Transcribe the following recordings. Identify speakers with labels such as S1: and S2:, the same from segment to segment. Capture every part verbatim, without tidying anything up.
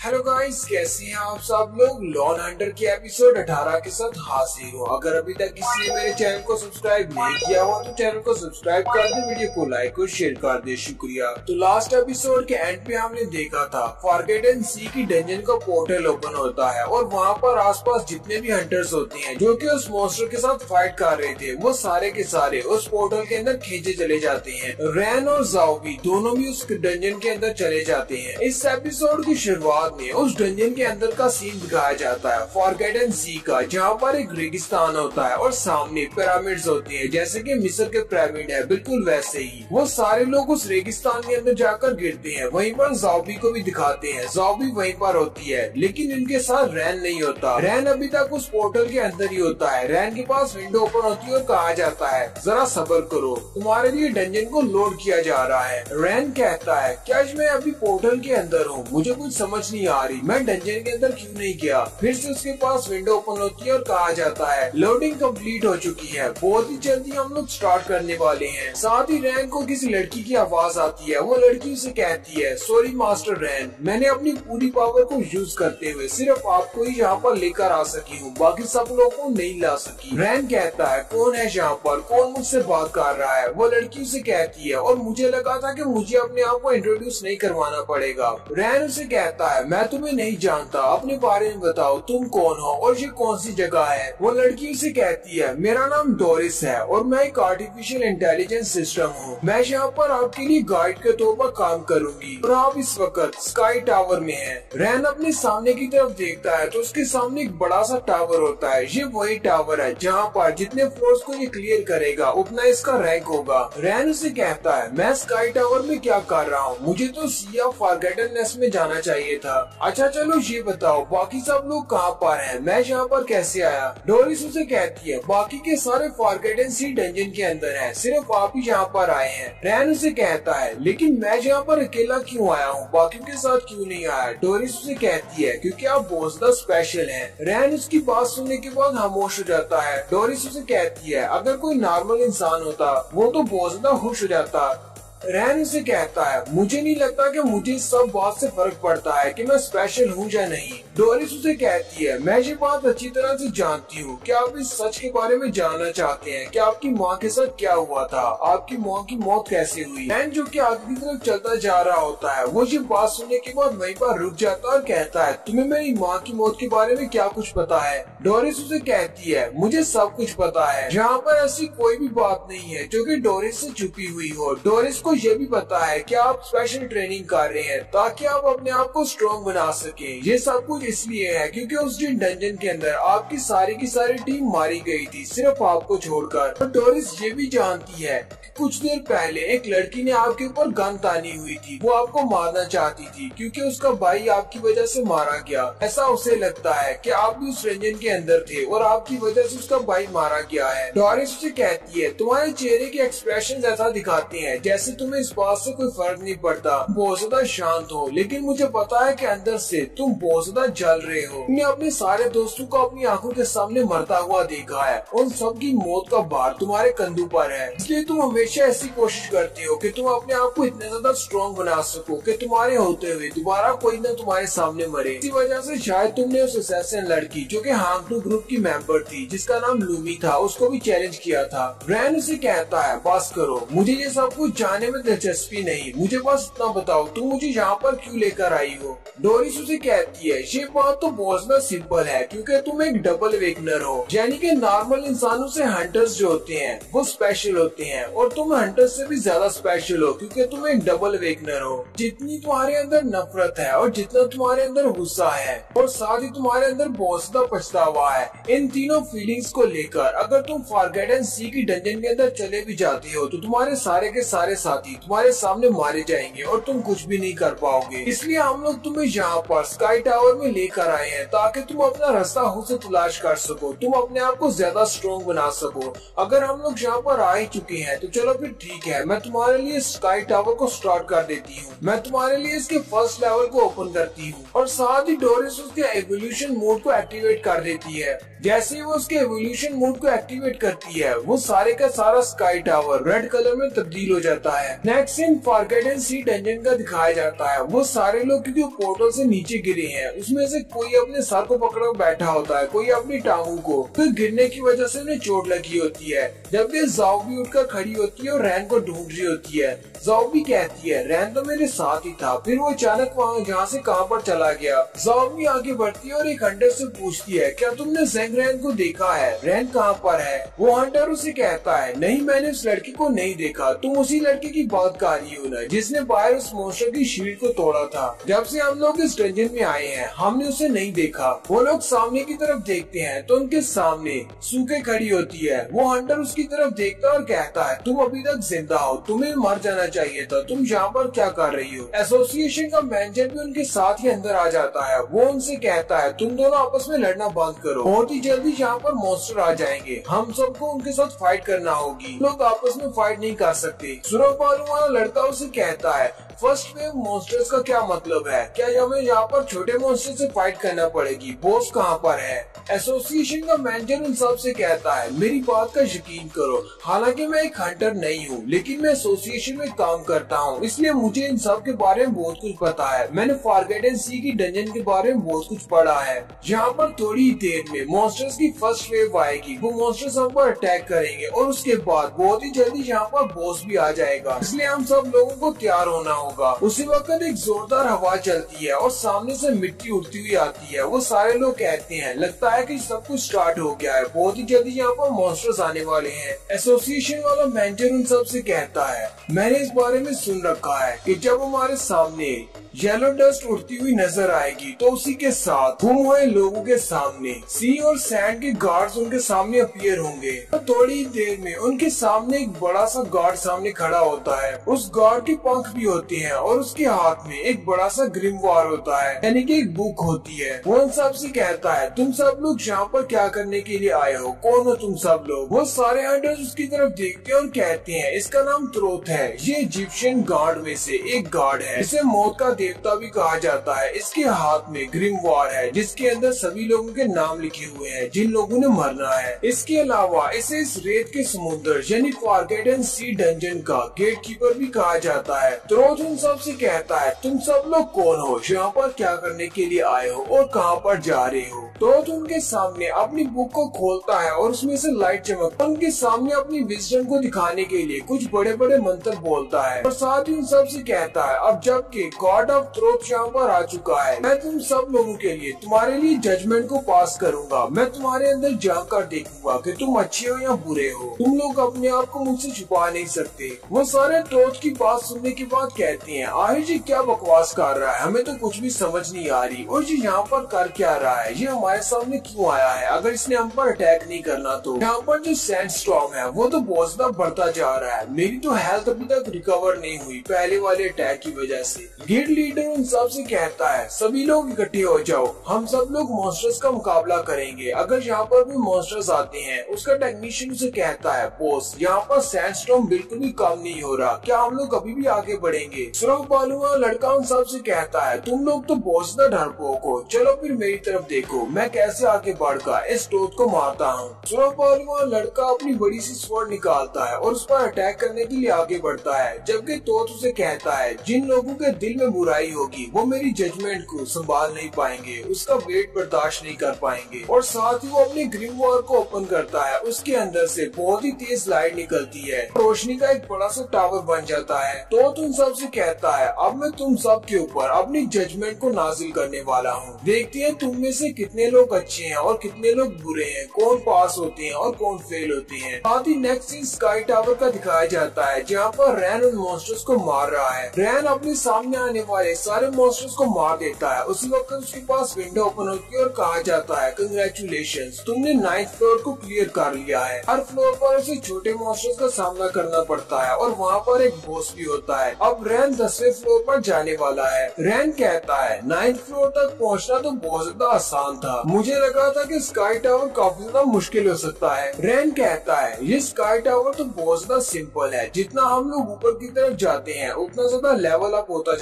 S1: Hello guys, कैसे हैं आप सब लोग। लॉन हंटर के एपिसोड अठारह के साथ हाजिर हो। अगर अभी तक किसी ने मेरे चैनल को सब्सक्राइब नहीं किया हुआ तो चैनल को सब्सक्राइब कर दे, वीडियो को लाइक और शेयर कर दे, शुक्रिया। तो लास्ट एपिसोड के एंड पे हमने देखा था फॉरगेटन सी की डंजन का पोर्टल ओपन होता है और वहाँ पर आसपास जितने भी हंटर्स होते हैं जो कि उस मॉन्स्टर के साथ फाइट कर रहे थे, वो सारे के सारे उस पोर्टल के अंदर खींचे चले जाते हैं। रैन और जाओ भी दोनों भी उस डंजन के अंदर चले जाते हैं। इस एपिसोड की शुरुआत में उस डंजन के अंदर का सीन दिखाया जाता है फॉरगेटन सी का, जहाँ पर एक रेगिस्तान होता है और सामने पिरामिड्स होती हैं, जैसे कि मिस्र के पिरामिड है, बिल्कुल वैसे ही। वो सारे लोग उस रेगिस्तान के अंदर जाकर गिरते हैं। वहीं पर ज़ॉम्बी को भी दिखाते हैं, ज़ॉम्बी वहीं पर होती है, लेकिन इनके साथ रैन नहीं होता। रैन अभी तक उस पोर्टल के अंदर ही होता है। रैन के पास विंडो ओपन होती है और कहा जाता है जरा सब्र करो, तुम्हारे लिए डंजन को लोड किया जा रहा है। रैन कहता है क्या मैं अभी पोर्टल के अंदर हूँ, मुझे कुछ समझ नहीं आ रही, मैं डंजन के अंदर क्यों नहीं गया। फिर से उसके पास विंडो ओपन होती है और कहा जाता है लोडिंग कंप्लीट हो चुकी है, बहुत ही जल्दी हम लोग स्टार्ट करने वाले हैं। साथ ही रैन को किसी लड़की की आवाज आती है। वो लड़की उसे कहती है सॉरी मास्टर रैन, मैंने अपनी पूरी पावर को यूज करते हुए सिर्फ आपको ही यहाँ पर लेकर आ सकी हूँ, बाकी सब लोगों को नहीं ला सकी। रैन कहता है कौन है यहाँ पर, कौन मुझसे बात कर रहा है। वो लड़की उसे कहती है और मुझे लगा था कि मुझे अपने आप को इंट्रोड्यूस नहीं करवाना पड़ेगा। रैन उसे कहता है मैं तुम्हें नहीं जानता, अपने बारे में बताओ, तुम कौन हो और ये कौन सी जगह है। वो लड़की उसे कहती है मेरा नाम डोरिस है और मैं एक आर्टिफिशियल इंटेलिजेंस सिस्टम हूँ, मैं यहाँ पर आपके लिए गाइड के तौर पर काम करूंगी और आप इस वक्त स्काई टावर में हैं। रैन अपने सामने की तरफ देखता है तो उसके सामने एक बड़ा सा टावर होता है। ये वही टावर है जहाँ पर जितने फ्लोर्स को ये क्लियर करेगा उतना इसका रैंक होगा। रैन उसे कहता है मैं स्काई टावर में क्या कर रहा हूँ, मुझे तो सी ऑफ फॉरगेटननेस में जाना चाहिए था। अच्छा चलो ये बताओ बाकी सब लोग कहाँ पर हैं, मैं यहाँ पर कैसे आया। डोरिस उसे कहती है बाकी के सारे फॉरगेटन सी डंजन के अंदर हैं, सिर्फ आप ही यहाँ पर आए हैं। रैन उसे कहता है लेकिन मैं यहाँ पर अकेला क्यों आया हूँ, बाकी के साथ क्यों नहीं आया। डोरिस उसे कहती है क्योंकि आप बहुत ज्यादा स्पेशल हैं। रैन उसकी बात सुनने के बाद खामोश हो जाता है। डोरिस उसे कहती है अगर कोई नॉर्मल इंसान होता वो तो बहुत ज्यादा खुश हो जाता। रैन उसे कहता है मुझे नहीं लगता कि मुझे इस सब बात से फर्क पड़ता है कि मैं स्पेशल हूँ या नहीं। डोरिस उसे कहती है मैं ये बात अच्छी तरह से जानती हूँ, क्या आप इस सच के बारे में जानना चाहते हैं कि आपकी माँ के साथ क्या हुआ था, आपकी माँ की मौत कैसे हुई। रैन जो कि आगे की तरफ चलता जा रहा होता है वो ये बात सुनने के बाद वहीं पर रुक जाता है और कहता है तुम्हें मेरी माँ की मौत के बारे में क्या कुछ पता है। डोरिस उसे कहती है मुझे सब कुछ पता है, यहाँ पर ऐसी कोई भी बात नहीं है जो कि डोरिस से छुपी हुई हो। डोरिस को ये भी पता है कि आप स्पेशल ट्रेनिंग कर रहे हैं ताकि आप अपने आप को स्ट्रॉन्ग बना सके। ये सब कुछ इसलिए है क्योंकि उस दिन डंजन के अंदर आपकी सारी की सारी टीम मारी गई थी सिर्फ आपको छोड़कर। और डोरिस ये भी जानती है कि कुछ देर पहले एक लड़की ने आपके ऊपर गन तानी हुई थी, वो आपको मारना चाहती थी क्योंकि उसका भाई आपकी वजह से मारा गया। ऐसा उसे लगता है कि आप भी उस डंजन के अंदर थे और आपकी वजह से उसका भाई मारा गया है। डोरिस उसे कहती है तुम्हारे चेहरे के एक्सप्रेशन ऐसा दिखाते हैं जैसे तुम्हें इस बात से कोई फर्क नहीं पड़ता, बहुत ज्यादा शांत हो, लेकिन मुझे पता है कि अंदर से तुम बहुत ज्यादा जल रहे हो। तुमने अपने सारे दोस्तों को अपनी आंखों के सामने मरता हुआ देखा है, उन सब की मौत का भार तुम्हारे कंधों पर है, इसलिए तुम हमेशा ऐसी कोशिश करते हो कि तुम अपने आप को इतना ज्यादा स्ट्रॉन्ग बना सको कि तुम्हारे होते हुए दोबारा कोई ना तुम्हारे सामने मरे। इसी वजह से शायद तुमने उस असैसिन लड़की जो कि हांगटू ग्रुप की मेंबर थी जिसका नाम लूमी था उसको भी चैलेंज किया था। रैन उसे कहता है बस करो, मुझे ये सब कुछ जानने में दिलचस्पी नहीं, मुझे बस इतना बताओ तुम मुझे यहाँ पर क्यों लेकर आई हो। डोरिस उसे कहती है ये बात तो बहुत ज्यादा सिंपल है क्योंकि तुम एक डबल अवेकनर हो, यानी कि नॉर्मल इंसानों से हंटर्स जो होते हैं वो स्पेशल होते हैं और तुम हंटर्स से भी ज्यादा स्पेशल हो क्योंकि तुम एक डबल अवेकनर हो। जितनी तुम्हारे अंदर नफरत है और जितना तुम्हारे अंदर गुस्सा है और साथ ही तुम्हारे अंदर बहुत ज्यादा पछतावा है, इन तीनों फीलिंग्स को लेकर अगर तुम फॉरगेटन सी की डंजन के अंदर चले भी जाते हो तो तुम्हारे सारे के सारे साथी तुम्हारे सामने मारे जाएंगे और तुम कुछ भी नहीं कर पाओगे। इसलिए हम लोग तुम्हें यहाँ पर स्काई टावर में लेकर आए हैं ताकि तुम अपना रास्ता खुद से तलाश कर सको, तुम अपने आप को ज्यादा स्ट्रॉन्ग बना सको। अगर हम लोग यहाँ पर आ ही चुके हैं तो चलो फिर ठीक है, मैं तुम्हारे लिए स्काई टावर को स्टार्ट कर देती हूँ, मैं तुम्हारे लिए इसके फर्स्ट लेवल को ओपन करती हूँ और साथ ही डोरिस उसके एवोल्यूशन मोड को एक्टिवेट कर देती है। जैसे ही वो उसके एवोल्यूशन मोड को एक्टिवेट करती है, वो सारे का सारा स्काई टावर रेड कलर में तब्दील हो जाता है। Next scene forgotten sea dungeon का दिखाया जाता है। वो सारे लोग क्योंकि पोर्टल से नीचे गिरे हैं, उसमें से कोई अपने सर को पकड़ बैठा होता है, कोई अपनी टांगों को। फिर गिरने की वजह से उन्हें चोट लगी होती है। जबकि जाओ भी उठकर खड़ी होती है और रैन को ढूंढ रही होती है। जाओ भी कहती है रैन तो मेरे साथ ही था, फिर वो अचानक वहाँ जहाँ से कहाँ पर चला गया। जाओ भी आगे बढ़ती है और एक हंटर से पूछती है क्या तुमने ज़ेंग रैन को देखा है, रैन कहाँ पर है। वो हंटर उसे कहता है नहीं, मैंने उस लड़की को नहीं देखा, तुम उसी लड़के की बात कर रही हो ना जिसने बाहर उस मॉन्स्टर की शील्ड को तोड़ा था। जब से हम लोग इस डंजन में आए हैं हमने उसे नहीं देखा। वो लोग सामने की तरफ देखते हैं तो उनके सामने सूखे खड़ी होती है। वो हंटर उसकी तरफ देखता है और कहता है तुम अभी तक जिंदा हो, तुम्हें मर जाना चाहिए था, तुम यहाँ पर क्या कर रही हो। एसोसिएशन का मैनेजर भी उनके साथ ही अंदर आ जाता है। वो उनसे कहता है तुम दोनों आपस में लड़ना बंद करो, बहुत ही जल्दी यहाँ पर मॉन्स्टर आ जाएंगे, हम सबको उनके साथ फाइट करना होगी, लोग आपस में फाइट नहीं कर सकते। सुरख बालों वाला लड़का उसे कहता है फर्स्ट वेव मॉन्स्टर्स का क्या मतलब है, क्या हमें यहाँ पर छोटे मॉन्स्टर से फाइट करना पड़ेगी, बॉस कहाँ पर है। एसोसिएशन का मैनेजर उन सब से कहता है मेरी बात का यकीन करो, हालांकि मैं एक हंटर नहीं हूँ लेकिन मैं एसोसिएशन में काम करता हूँ, इसलिए मुझे इन सब के बारे में बहुत कुछ पता है। मैंने फॉरगॉटन सी की डंजन के बारे में बहुत कुछ पढ़ा है। यहाँ पर थोड़ी ही देर में मॉन्स्टर्स की फर्स्ट वेव आएगी, वो मॉन्स्टर्स हम पर अटैक करेंगे और उसके बाद बहुत ही जल्दी यहाँ पर बॉस भी आ जाएगा, इसलिए हम सब लोगों को तैयार होना होगा। उसी वक्त एक जोरदार हवा चलती है और सामने से मिट्टी उड़ती हुई आती है। वो सारे लोग कहते हैं लगता है कि सब कुछ स्टार्ट हो गया है, बहुत ही जल्दी यहाँ पर मॉन्स्टर्स आने वाले हैं। एसोसिएशन वाला मैनेजर उन सब से कहता है मैंने इस बारे में सुन रखा है कि जब हमारे सामने येलो डस्ट उड़ती हुई नजर आएगी तो उसी के साथ गुम हुए लोगों के सामने सी और सैंड के गार्ड्स उनके सामने अपीयर होंगे। तो थोड़ी देर में उनके सामने एक बड़ा सा गार्ड सामने खड़ा होता है। उस गार्ड के पंख भी होते हैं और उसके हाथ में एक बड़ा सा ग्रिमवार होता है, यानी कि एक बुक होती है। वो उन सब से कहता है तुम सब लोग यहाँ पर क्या करने के लिए आए हो, कौन हो तुम सब लोग। वो सारे हंटर्स उसकी तरफ देखते हैं और कहते हैं इसका नाम त्रोथ है, ये इजिप्शियन गार्ड में से एक गार्ड है, इसे मौत का देवता भी कहा जाता है। इसके हाथ में ग्रिमवार है जिसके अंदर सभी लोगों के नाम लिखे हुए हैं जिन लोगों ने मरना है। इसके अलावा इसे इस रेत के समुद्र यानी फॉरगॉटन सी डंजन का गेट कीपर भी कहा जाता है। त्रोथ उन सब से कहता है तुम सब लोग कौन हो, यहाँ पर क्या करने के लिए आए हो और कहाँ पर जा रहे हो। त्रोथ उनके सामने अपनी बुक को खोलता है और उसमें से लाइट चमकता है। उनके सामने अपनी विजडम को दिखाने के लिए कुछ बड़े बड़े मंत्र बोलता है और साथ ही उन सब से कहता है अब जबकि गॉड ऑफ त्रोथ यहाँ पर आ चुका है, मैं तुम सब लोगों के लिए तुम्हारे लिए जजमेंट को पास करूंगा। मैं तुम्हारे अंदर जाकर देखूंगा कि तुम अच्छे हो या बुरे हो, तुम लोग अपने आप को मुझसे छुपा नहीं सकते। वो सारे त्रोथ की बात सुनने के बाद कहते हैं आहिर जी क्या बकवास कर रहा है, हमें तो कुछ भी समझ नहीं आ रही और ये यहाँ पर कर क्या रहा है, ये हमारे सामने क्यों आया है, अगर इसने हम पर अटैक नहीं करना तो। यहाँ पर जो सैंडस्टॉर्म है वो तो बहुत ज्यादा बढ़ता जा रहा है, मेरी तो हेल्थ अभी तक रिकवर नहीं हुई पहले वाले अटैक की वजह से। गिल्ड लीडर उन सब से कहता है सभी लोग इकट्ठे हो जाओ, हम सब लोग मॉन्स्टर्स का मुकाबला करेंगे। अगर यहाँ पर भी मॉन्स्टर्स आते हैं, उसका टेक्नीशियन उसे कहता है बॉस यहाँ पर सैंडस्टॉर्म बिल्कुल भी कम नहीं हो रहा, क्या हम लोग अभी भी आगे बढ़ेंगे। सुरख बालों वाला लड़का उन सब से कहता है तुम लोग तो बहुत ज्यादा डरपोक हो, चलो फिर मेरी तरफ देखो मैं कैसे आगे बढ़कर इस त्रोथ को मारता हूँ। सुरख बालों वाला लड़का अपनी बड़ी सी स्वॉर्ड निकालता है और उस पर अटैक करने के लिए आगे बढ़ता है, जबकि त्रोथ उसे कहता है जिन लोगों के दिल में बुराई होगी वो मेरी जजमेंट को संभाल नहीं पाएंगे, उसका वेट बर्दाश्त नहीं कर पाएंगे। और साथ ही वो अपने ग्रिमवार को ओपन करता है, उसके अंदर से बहुत ही तेज लाइट निकलती है, रोशनी का एक बड़ा सा टावर बन जाता है। तो तुम सब से कहता है अब मैं तुम सब के ऊपर अपनी जजमेंट को नाजिल करने वाला हूँ, देखते हैं तुम में से कितने लोग अच्छे हैं और कितने लोग बुरे हैं, कौन पास होते हैं और कौन फेल होते हैं। साथ ही नेक्स्ट सीन स्काई टावर का दिखाया जाता है जहाँ पर रैन उन मॉन्स्टर्स को मार रहा है। रैन अपने सामने आने वाले सारे मॉन्स्टर्स को मार देता है। उसी वक्त उसके पास विंडो ओपन होती है और कहा जाता है कंग्रेचुलेशंस, तुमने नाइन्थ फ्लोर को क्लियर कर लिया है। हर फ्लोर पर उसे छोटे मॉन्स्टर्स का सामना करना पड़ता है और वहाँ पर एक बॉस भी होता है। अब रैन दसवें फ्लोर पर जाने वाला है। रैन कहता है नाइन्थ फ्लोर तक पहुँचना तो बहुत ज्यादा आसान था, मुझे लगा था कि स्काई टावर काफी ज्यादा मुश्किल हो सकता है। रैन कहता है ये स्काई टावर तो बहुत ज्यादा सिंपल है, जितना हम लोग ऊपर की तरफ जाते हैं उतना ज्यादा लेवल अप होता जाता है।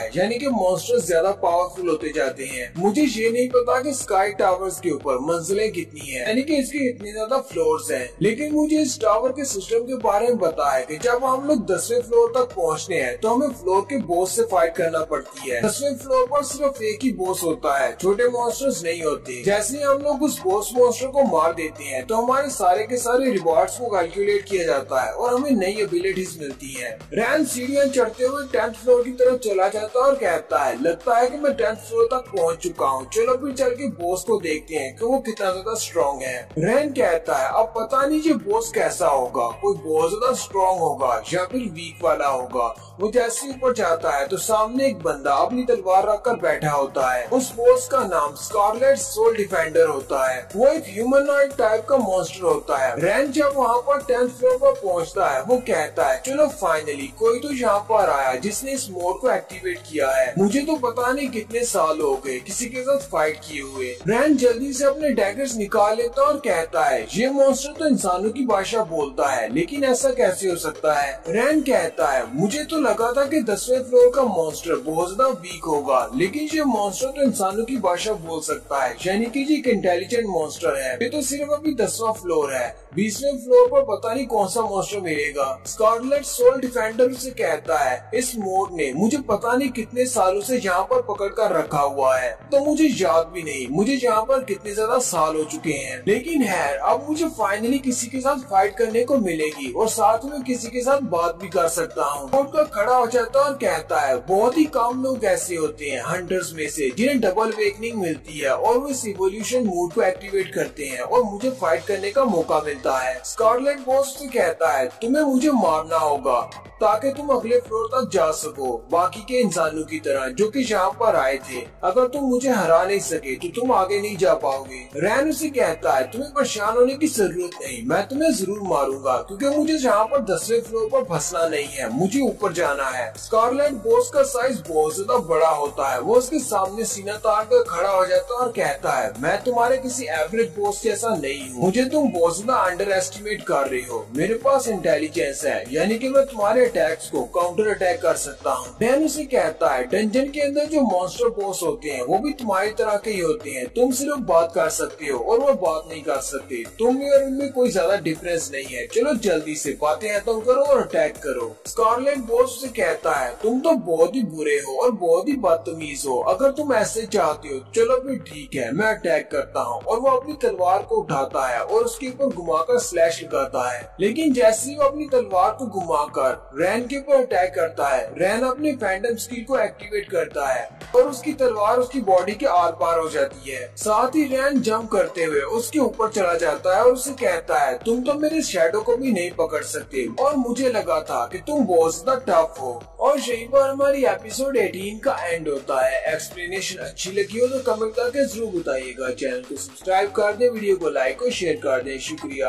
S1: है, यानी कि मॉन्स्टर्स ज्यादा पावरफुल होते जाते हैं। मुझे ये नहीं पता कि स्काई टावर्स के ऊपर मंजिलें कितनी हैं, यानी कि इसके इतने ज्यादा फ्लोर्स हैं, लेकिन मुझे इस टावर के सिस्टम के बारे में पता है कि जब हम लोग दसवें फ्लोर तक पहुंचने हैं तो हमें फ्लोर के बॉस से फाइट करना पड़ती है। दसवें फ्लोर पर सिर्फ एक ही बॉस होता है, छोटे मॉन्स्टर्स नहीं होते। जैसे ही हम लोग उस बॉस मॉन्स्टर को मार देते हैं तो हमारे सारे के सारे रिवॉर्ड्स को कैलकुलेट किया जाता है और हमें नई एबिलिटीज मिलती है। रैन सीढ़ियां चढ़ते हुए टेंथ फ्लोर की तरफ चला जाता है और कहता है, लगता है कि मैं टेंथ फ्लोर तक पहुंच चुका हूं, चलो फिर चल के बॉस को देखते हैं कि वो कितना ज्यादा स्ट्रॉन्ग है। रैन कहता है, अब पता नहीं ये बॉस कैसा होगा, कोई बहुत ज्यादा स्ट्रॉन्ग होगा या फिर वीक वाला होगा। वो जैसे ऊपर जाता है तो सामने एक बंदा अपनी तलवार रखकर बैठा होता है। उस बॉस का नाम स्कारलेट सोल डिफेंडर होता है। वो एक ह्यूमनॉइड टाइप का मॉन्स्टर होता है। रैन जब वहाँ पर टेंथ फ्लोर पर पहुँचता है वो कहता है, चलो फाइनली कोई तो यहाँ पर आया जिसने इस मोड को एक्टिवेट किया है। मुझे तो पता नहीं कितने साल हो गए किसी के साथ फाइट किए हुए। रैन जल्दी से अपने डैगर्स निकाल लेता और कहता है, ये मॉन्स्टर तो इंसानों की भाषा बोलता है, लेकिन ऐसा कैसे हो सकता है। रैन कहता है, मुझे तो लगा था कि दसवें फ्लोर का मॉन्स्टर बहुत ज्यादा वीक होगा, लेकिन ये मॉन्स्टर तो इंसानों की भाषा बोल सकता है, यानी कि ये एक इंटेलिजेंट मॉन्स्टर है। ये तो सिर्फ अभी दसवां फ्लोर है, बीसवें फ्लोर पर पता नहीं कौन सा मॉन्स्टर मिलेगा। स्कारलेट सोल डिफेंडर उसे कहता है, इस मोड ने मुझे पता नहीं कितने सालों से यहाँ पर पकड़ कर रखा हुआ है, तो मुझे याद भी नहीं मुझे यहाँ पर कितने ज्यादा साल हो चुके हैं। लेकिन है अब मुझे फाइनली किसी के साथ फाइट करने को मिलेगी और साथ में किसी के साथ बात भी कर सकता हूँ। का खड़ा हो जाता है और कहता है, बहुत ही कम लोग ऐसे होते हैं हंटर्स में से जिन्हें डबल वेकनिंग मिलती है और वो इस इवोल्यूशन मोड को एक्टिवेट करते हैं और मुझे फाइट करने का मौका मिलता है। स्कारलेट बॉस से कहता है, तुम्हें मुझे मारना होगा ताकि तुम अगले फ्लोर तक जा सको बाकी के इंसानों की तरह जो कि यहाँ पर आए थे। अगर तुम मुझे हरा नहीं सके तो तुम आगे नहीं जा पाओगे। रैन उसे कहता है, तुम्हें परेशान होने की जरूरत नहीं, मैं तुम्हें जरूर मारूंगा क्योंकि मुझे यहाँ पर दसवें फ्लोर पर फंसना नहीं है, मुझे ऊपर जाना है। स्कारलेट बॉस का साइज बहुत ज्यादा बड़ा होता है। वो उसके सामने सीना तान कर खड़ा हो जाता है और कहता है, मैं तुम्हारे किसी एवरेज बॉस जैसा नहीं हूँ, मुझे तुम बहुत ज्यादा अंडर एस्टिमेट कर रही हो। मेरे पास इंटेलिजेंस है, यानी कि मैं तुम्हारे अटैक्स को काउंटर अटैक कर सकता हूँ। रैन उसे कहता है, डंजन के अंदर जो मॉन्स्टर बॉस होते हैं वो भी तुम्हारी तरह के ही होते हैं, तुम सिर्फ बात कर सकते हो और वो बात नहीं कर सकते। तुम में और उनमें कोई ज्यादा डिफरेंस नहीं है, चलो जल्दी से बातें खत्म करो और अटैक करो। स्कारलेट बॉस उसे कहता है, तुम तो बहुत ही बुरे हो और बहुत ही बदतमीज हो, अगर तुम ऐसे चाहते हो चलो फिर ठीक है, मैं अटैक करता हूँ। और वो अपनी तलवार को उठाता है और उसके ऊपर घुमाकर स्लैश लगाता है, लेकिन जैसे ही वो अपनी तलवार को घुमाकर रैन के ऊपर अटैक करता है, रैन अपने फैंटम स्किल को एक्टिवेट करता है और उसकी तलवार उसकी बॉडी के आर पार हो जाती है। साथ ही रैन जंप करते हुए उसके ऊपर चला जाता है और उसे कहता है, तुम तो मेरे शैडो को भी नहीं पकड़ सकते और मुझे लगा था कि तुम बहुत ज्यादा टफ हो। और यहीं पर हमारी एपिसोड अठारह का एंड होता है। एक्सप्लेनेशन अच्छी लगी हो तो कमेंट करके जरूर बताइएगा। चैनल को सब्सक्राइब कर दे, वीडियो को लाइक और शेयर कर दे। शुक्रिया।